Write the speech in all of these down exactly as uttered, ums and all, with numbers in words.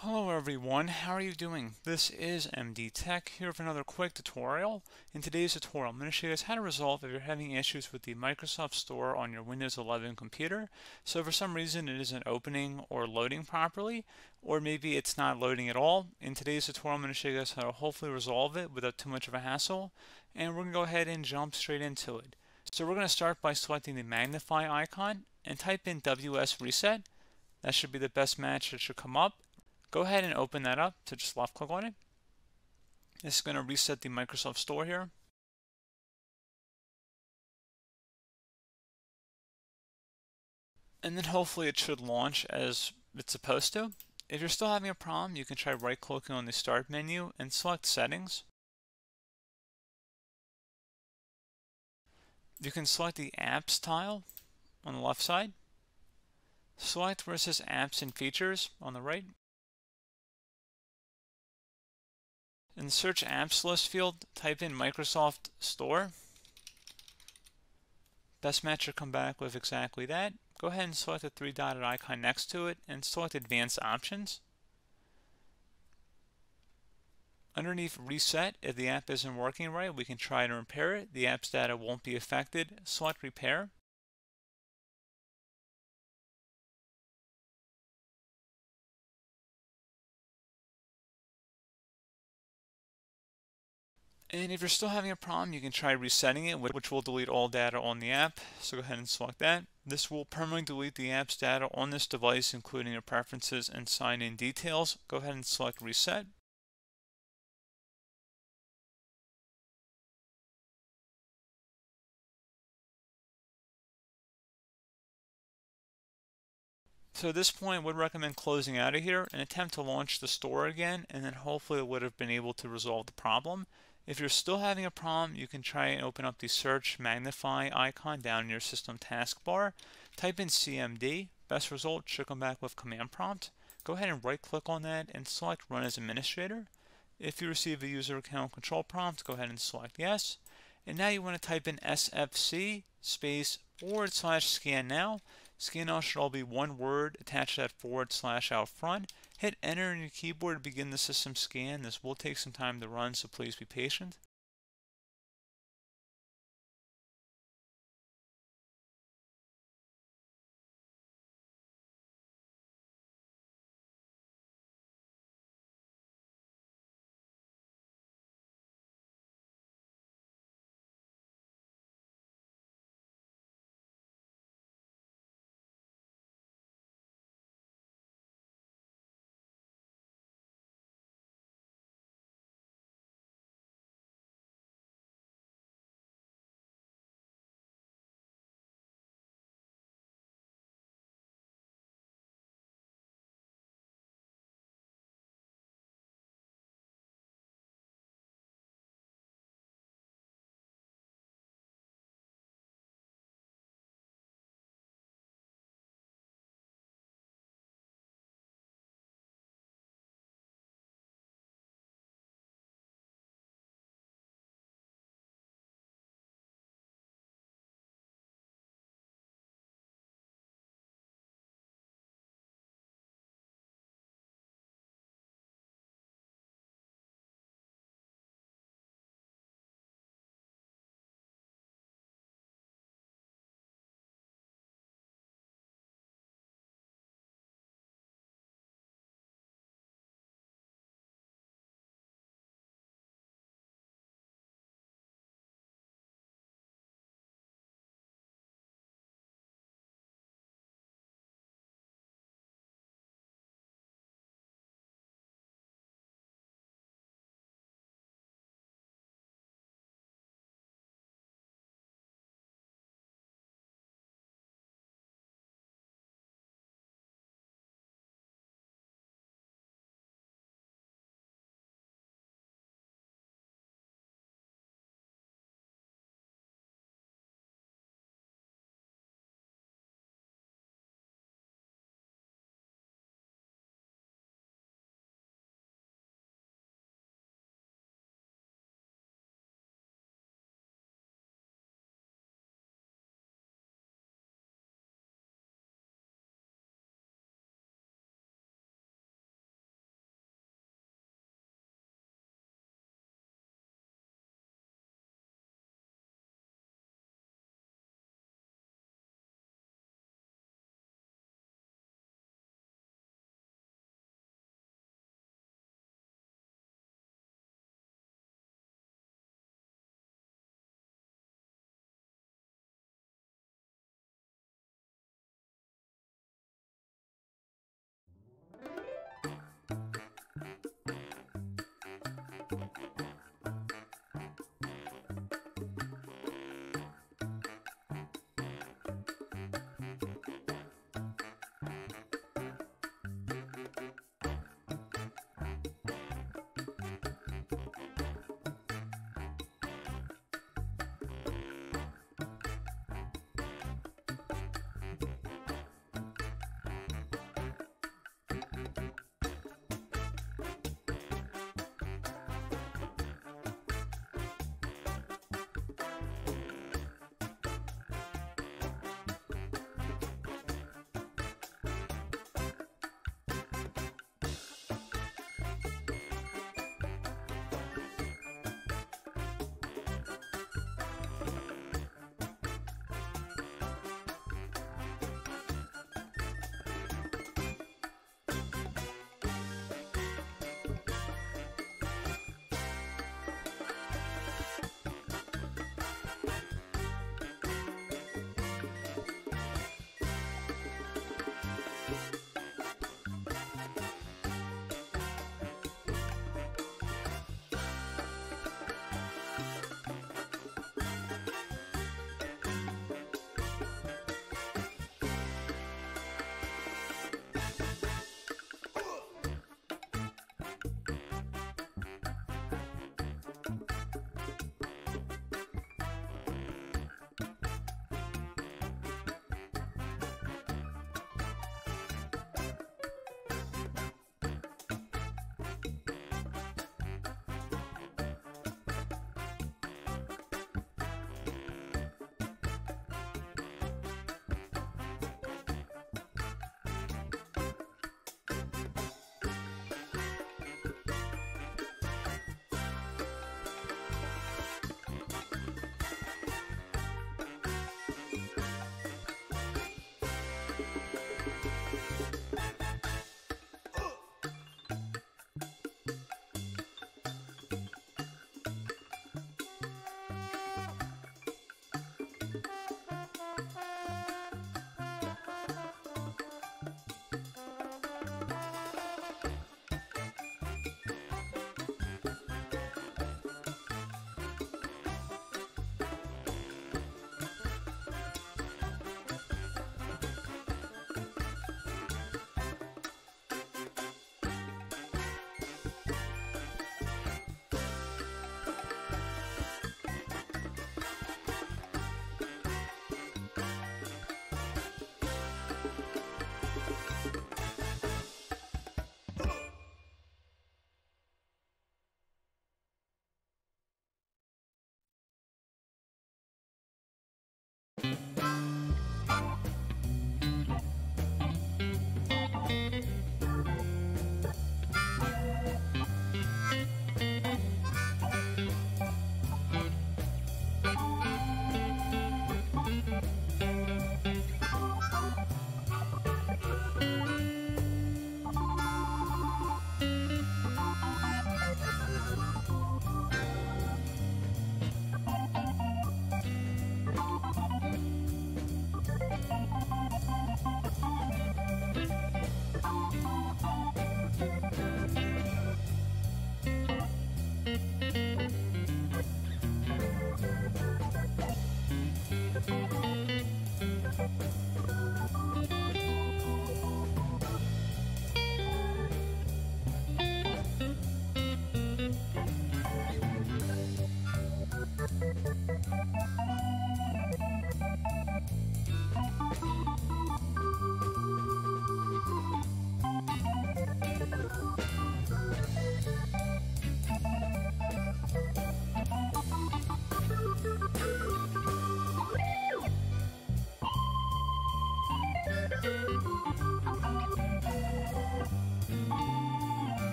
Hello everyone, how are you doing? This is M D Tech here for another quick tutorial. In today's tutorial, I'm going to show you guys how to resolve if you're having issues with the Microsoft Store on your Windows eleven computer. So for some reason it isn't opening or loading properly, or maybe it's not loading at all. In today's tutorial, I'm going to show you guys how to hopefully resolve it without too much of a hassle, and we're going to go ahead and jump straight into it. So we're going to start by selecting the magnify icon and type in W S Reset. That should be the best match that should come up. Go ahead and open that up to just left click on it. This is going to reset the Microsoft Store here. And then hopefully it should launch as it's supposed to. If you're still having a problem, you can try right clicking on the Start menu and select Settings. You can select the Apps tile on the left side. Select where it says Apps and Features on the right. In the Search Apps list field, type in Microsoft Store. Best match will come back with exactly that. Go ahead and select the three dotted icon next to it and select Advanced Options. Underneath Reset, if the app isn't working right, we can try to repair it. The app's data won't be affected. Select Repair. And if you're still having a problem, you can try resetting it, which will delete all data on the app. So go ahead and select that. This will permanently delete the app's data on this device, including your preferences and sign-in details. Go ahead and select Reset. So at this point, I would recommend closing out of here and attempt to launch the store again, and then hopefully it would have been able to resolve the problem. If you're still having a problem, you can try and open up the search magnify icon down in your system taskbar. Type in C M D. Best result should come back with command prompt. Go ahead and right click on that and select Run as Administrator. If you receive a user account control prompt, go ahead and select Yes. And now you want to type in S F C space forward slash scan now. Scan now should all be one word attached to that forward slash out front. Hit enter on your keyboard to begin the system scan. This will take some time to run, so please be patient.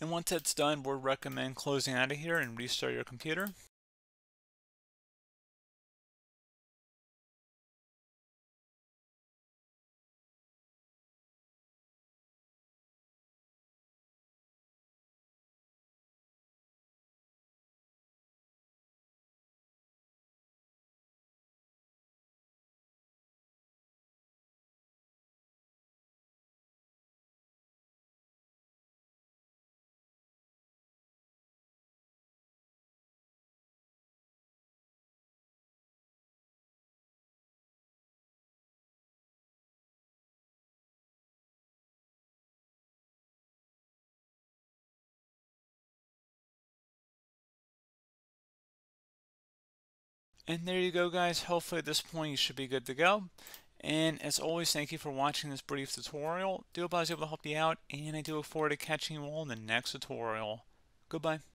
And once that's done, we'll recommend closing out of here and restart your computer. And there you go, guys. Hopefully at this point you should be good to go. And as always, thank you for watching this brief tutorial. Do hope I was able to help you out, and I do look forward to catching you all in the next tutorial. Goodbye.